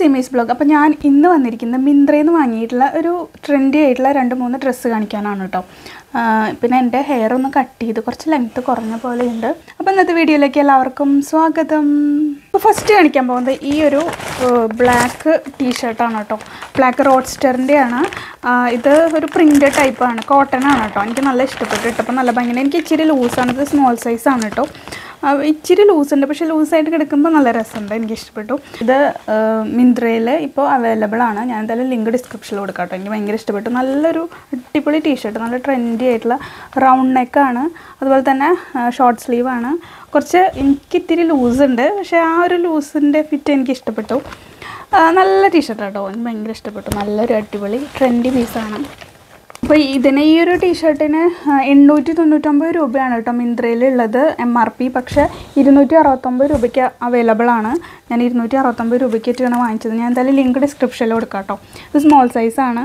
Simi's blog. അപ്പോൾ ഞാൻ ഇന്ന് വന്നിരിക്കുന്നത് മിന്ത്രയിൽ നിന്ന് വാങ്ങിയിട്ടുള്ള ഒരു ട്രെൻഡി ആയിട്ടുള്ള 2-3 ഡ്രസ്സ് കാണിക്കാനാണ് കേട്ടോ. പിന്നെ എൻ്റെ ഹെയർ ഒന്ന് കട്ട് ചെയ്ത് കുറച്ച് ലെങ്ത്ത് കുറഞ്ഞ പോലെയുണ്ട്. അപ്പോൾ ഇന്നത്തെ വീഡിയോയിലേക്ക് എല്ലാവർക്കും സ്വാഗതം. അപ്പോൾ ഫസ്റ്റ് കാണിക്കാൻ പോകുന്നത് ഈ ഒരു ബ്ലാക്ക് ടീഷർട്ടാണ് കേട്ടോ. ബ്ലാക്ക് റോഡ്സ്റ്ററിൻ്റെയാണ്. ഇത് ഒരു പ്രിൻ്റ് ടൈപ്പാണ്, കോട്ടൺ ആണ് കേട്ടോ. എനിക്ക് നല്ല ഇഷ്ടപ്പെട്ടു കേട്ടോ. അപ്പോൾ നല്ല ഭംഗിയാണ്. എനിക്ക് ഇച്ചിരി ലൂസാണ്, ഇത് സ്മോൾ സൈസാണ് കേട്ടോ. ഇച്ചിരി ലൂസുണ്ട്, പക്ഷേ ലൂസായിട്ട് കിടക്കുമ്പോൾ നല്ല രസമുണ്ട്, എനിക്കിഷ്ടപ്പെട്ടു. ഇത് മിന്ത്രയിൽ ഇപ്പോൾ അവൈലബിൾ ആണ്. ഞാൻ എന്തായാലും ലിങ്ക് ഡിസ്ക്രിപ്ഷനിൽ കൊടുക്കാം കേട്ടോ. എനിക്ക് ഭയങ്കര ഇഷ്ടപ്പെട്ടു. നല്ലൊരു അടിപൊളി ടീഷർട്ട്, നല്ല ട്രെൻഡി ആയിട്ടുള്ള റൗണ്ട് നെക്കാണ്. അതുപോലെ തന്നെ ഷോർട്ട് സ്ലീവാണ്. കുറച്ച് എനിക്കിത്തിരി ലൂസുണ്ട്, പക്ഷേ ആ ഒരു ലൂസിൻ്റെ ഫിറ്റ് എനിക്ക് ഇഷ്ടപ്പെട്ടു. നല്ല ടീഷർട്ട് കേട്ടോ, എനിക്ക് ഭയങ്കര ഇഷ്ടപ്പെട്ടു. നല്ലൊരു അടിപൊളി ട്രെൻഡി പീസാണ്. അപ്പോൾ ഇതിന് ഈ ഒരു ടീഷർട്ടിന് 899 രൂപയാണ് കേട്ടോ മിന്ത്രയിലുള്ളത് MRP. പക്ഷേ 269 രൂപയ്ക്ക് അവൈലബിൾ ആണ്. ഞാൻ 269 രൂപയ്ക്കായിട്ടാണ് വാങ്ങിച്ചത്. ഞാൻ എന്തായാലും ലിങ്ക് ഡിസ്ക്രിപ്ഷനിൽ കൊടുക്കാം കേട്ടോ. ഇത് സ്മോൾ സൈസാണ്.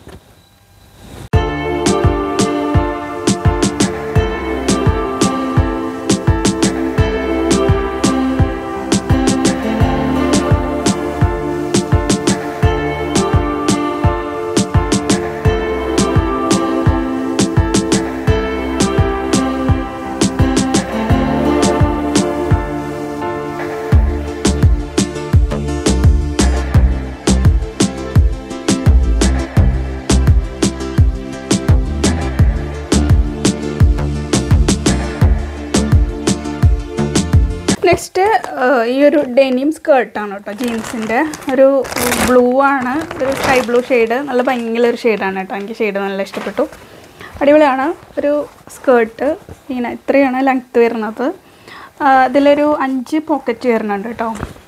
നെക്സ്റ്റ് ഈ ഒരു ഡെനിം സ്കേർട്ടാണ് കേട്ടോ. ജീൻസിൻ്റെ ഒരു ബ്ലൂ ആണ്, ഒരു സ്കൈ ബ്ലൂ ഷെയ്ഡ്. നല്ല ഭംഗിയുള്ളൊരു ഷെയ്ഡാണ് കേട്ടോ. എനിക്ക് ഷെയ്ഡ് നല്ല ഇഷ്ടപ്പെട്ടു. അടിപൊളിയാണ്. ഒരു സ്കേർട്ട് ഇങ്ങനെ ഇത്രയാണ് ലെങ്ത്ത് വരുന്നത്. ഇതിലൊരു 5 പോക്കറ്റ് വരുന്നുണ്ട് കേട്ടോ.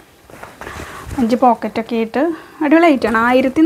5 പോക്കറ്റൊക്കെ ആയിട്ട് അടിപൊളി ആയിട്ടാണ്.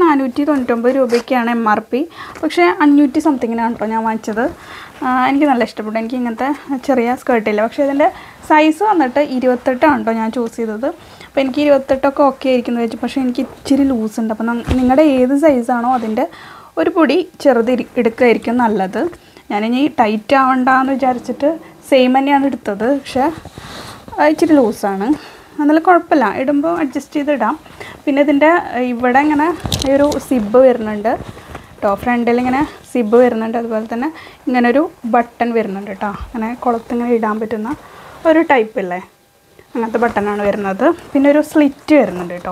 1499 രൂപയ്ക്കാണ് MRP. പക്ഷേ 500 സംതിങ്ങിനാണ് കേട്ടോ ഞാൻ വാങ്ങിച്ചത്. എനിക്ക് നല്ല ഇഷ്ടപ്പെട്ടു. എനിക്ക് ഇങ്ങനത്തെ ചെറിയ സ്കേർട്ടില്ല. പക്ഷേ ഇതിൻ്റെ സൈസ് വന്നിട്ട് 28 ആണ് കേട്ടോ ഞാൻ ചൂസ് ചെയ്തത്. അപ്പോൾ എനിക്ക് 28 ഓക്കെ ആയിരിക്കുന്നു വെച്ചു. പക്ഷേ എനിക്ക് ഇച്ചിരി ലൂസുണ്ട്. അപ്പോൾ നിങ്ങളുടെ ഏത് സൈസാണോ അതിൻ്റെ ഒരു പൊടി ചെറുത് എടുക്കുകയായിരിക്കും നല്ലത്. ഞാനിനി ടൈറ്റ് ആവണ്ടെന്ന് വിചാരിച്ചിട്ട് സെയിം തന്നെയാണ് എടുത്തത്. പക്ഷേ ഇച്ചിരി ലൂസാണ്. എന്നാലും കുഴപ്പമില്ല, ഇടുമ്പോൾ അഡ്ജസ്റ്റ് ചെയ്തിടാം. പിന്നെ ഇതിൻ്റെ ഇവിടെ ഇങ്ങനെ ഒരു സിബ് വരുന്നുണ്ട് കേട്ടോ. ഫ്രണ്ടിൽ ഇങ്ങനെ സിബ് വരുന്നുണ്ട്. അതുപോലെ തന്നെ ഇങ്ങനൊരു ബട്ടൺ വരുന്നുണ്ട് കേട്ടോ. അങ്ങനെ കുളത്തിങ്ങനെ ഇടാൻ പറ്റുന്ന ഒരു ടൈപ്പില്ലേ, അങ്ങനത്തെ ബട്ടണാണ് വരുന്നത്. പിന്നെ ഒരു സ്ലിറ്റ് വരുന്നുണ്ട് കേട്ടോ.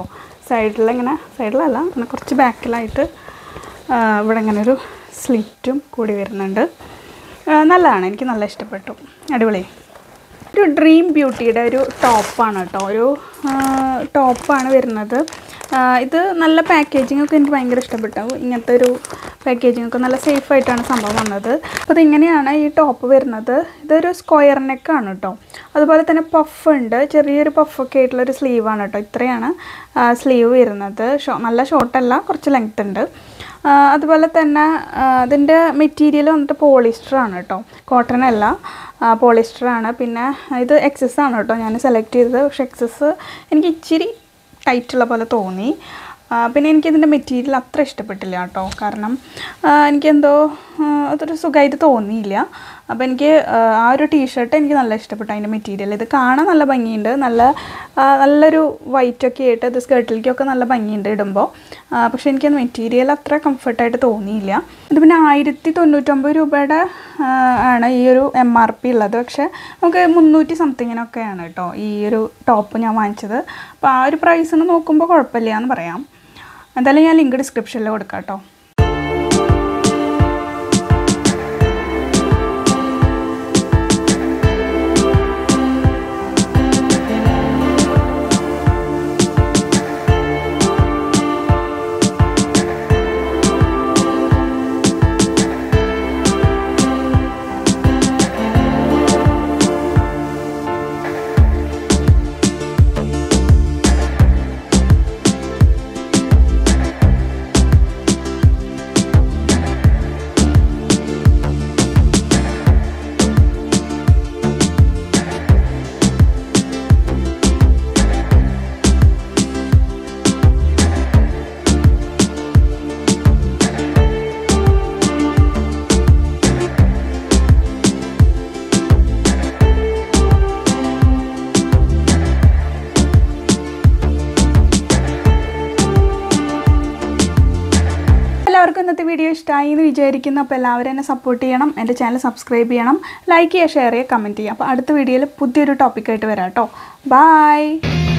സൈഡിലല്ല അങ്ങനെ കുറച്ച് ബാക്കിലായിട്ട് ഇവിടെ ഇങ്ങനെ ഒരു സ്ലിറ്റും കൂടി വരുന്നുണ്ട്. നല്ലതാണ്, എനിക്ക് നല്ല ഇഷ്ടപ്പെട്ടു. അടിപൊളി. ഒരു ഡ്രീം ബ്യൂട്ടിയുടെ ഒരു ടോപ്പാണ് കേട്ടോ. ഒരു ടോപ്പാണ് വരുന്നത്. ഇത് നല്ല പാക്കേജിങ്ങൊക്കെ എനിക്ക് ഭയങ്കര ഇഷ്ടപ്പെട്ടു. ഇങ്ങനത്തെ ഒരു പാക്കേജിങ്ങൊക്കെ നല്ല സേഫായിട്ടാണ് സംഭവം വന്നത്. അപ്പോൾ ഇതിങ്ങനെയാണ് ഈ ടോപ്പ് വരുന്നത്. ഇതൊരു സ്ക്വയർ നെക്കാണ് കേട്ടോ. അതുപോലെ തന്നെ പഫ് ഉണ്ട്, ചെറിയൊരു പഫൊക്കെ ആയിട്ടുള്ളൊരു സ്ലീവാണ് കേട്ടോ. ഇത്രയാണ് സ്ലീവ് വരുന്നത്. നല്ല ഷോർട്ടല്ല, കുറച്ച് ലെങ്ത് ഉണ്ട്. അതുപോലെ തന്നെ അതിൻ്റെ മെറ്റീരിയൽ വന്നിട്ട് പോളിസ്റ്ററാണ് കേട്ടോ, കോട്ടൺ അല്ല, പോളിസ്റ്ററാണ്. പിന്നെ ഇത് എക്സസ് ആണ് കേട്ടോ ഞാൻ സെലക്ട് ചെയ്തത്. പക്ഷേ എക്സസ് എനിക്ക് ഇച്ചിരി ടൈറ്റുള്ള പോലെ തോന്നി. പിന്നെ എനിക്കിതിൻ്റെ മെറ്റീരിയൽ അത്ര ഇഷ്ടപ്പെട്ടില്ല കേട്ടോ. കാരണം എനിക്കെന്തോ അതൊരു സുഖമായിട്ട് തോന്നിയില്ല. അപ്പോൾ എനിക്ക് ആ ഒരു ടീഷർട്ട് എനിക്ക് നല്ല ഇഷ്ടപ്പെട്ടു, അതിൻ്റെ മെറ്റീരിയൽ. ഇത് കാണാൻ നല്ല ഭംഗിയുണ്ട്, നല്ലൊരു വൈറ്റൊക്കെ ആയിട്ട് ഇത് സ്കേർട്ടിലേക്കൊക്കെ നല്ല ഭംഗിയുണ്ട് ഇടുമ്പോൾ. പക്ഷേ എനിക്കത് മെറ്റീരിയൽ അത്ര കംഫർട്ടായിട്ട് തോന്നിയില്ല. ഇത് പിന്നെ 1099 രൂപയുടെ ആണ് ഈ ഒരു MRP ഉള്ളത്. പക്ഷേ നമുക്ക് 300 സംതിങ്ങിനൊക്കെയാണ് കേട്ടോ ഈ ഒരു ടോപ്പ് ഞാൻ വാങ്ങിച്ചത്. അപ്പോൾ ആ ഒരു പ്രൈസിന് നോക്കുമ്പോൾ കുഴപ്പമില്ല എന്ന് പറയാം. എന്തായാലും ഞാൻ ലിങ്ക് ഡിസ്ക്രിപ്ഷനിൽ കൊടുക്കാം കേട്ടോ. എല്ലാവർക്കും ഇന്നത്തെ വീഡിയോ ഇഷ്ടമായി എന്ന് വിചാരിക്കുന്നു. അപ്പോൾ എല്ലാവരും എന്നെ സപ്പോർട്ട് ചെയ്യണം, എൻ്റെ ചാനൽ സബ്സ്ക്രൈബ് ചെയ്യണം, ലൈക്ക് ചെയ്യുക, ഷെയർ ചെയ്യുക, കമൻറ്റ് ചെയ്യുക. അപ്പോൾ അടുത്ത വീഡിയോയിൽ പുതിയൊരു ടോപ്പിക്കായിട്ട് വരാം കേട്ടോ. ബൈ.